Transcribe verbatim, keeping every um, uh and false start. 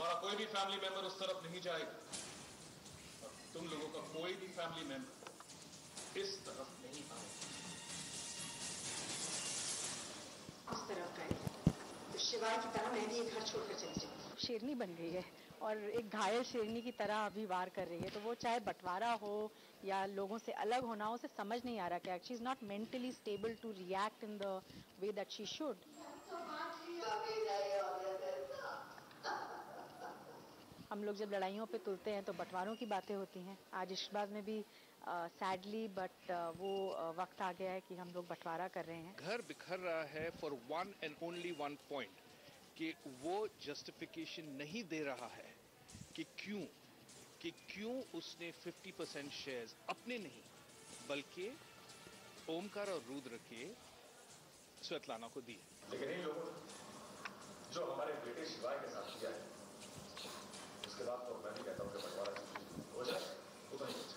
हमारा कोई भी फैमिली मेंबर उस तरफ नहीं जाएगा और तुम लोगों का कोई भी फैमिली मेंबर इस तरफ नहीं आएगा। उस तरफ गए तो शिवाय की तरह मैं भी ये घर छोड़कर चली जाऊंगी। शेरनी बन गई है और एक घायल शेरनी की तरह अभी वार कर रही है, तो वो चाहे बंटवारा हो या लोगों से अलग होना हो, उसे समझ नहीं आ रहा कि she is not mentally stable to react in the way that she should. हम लोग जब लड़ाइयों पे तुलते हैं तो बंटवारों की बातें होती हैं। आज इश्कबाज में भी सैडली बट वो uh, वक्त आ गया है कि हम लोग बंटवारा कर रहे हैं। घर बिखर रहा है for one and only one point कि वो जस्टिफिकेशन नहीं दे रहा है कि क्यों कि क्यों उसने पचास परसेंट शेयर्स अपने नहीं बल्कि ओमकार और रुद्र के स्वेतलाना को दिए। लेकिन इन लोगों ने जो हमारे बेटे शिवाय के साथ किया है, उसके बाद तो मैं भी कहता हूं कि बंटवारा हो जाए, वो तो नहीं।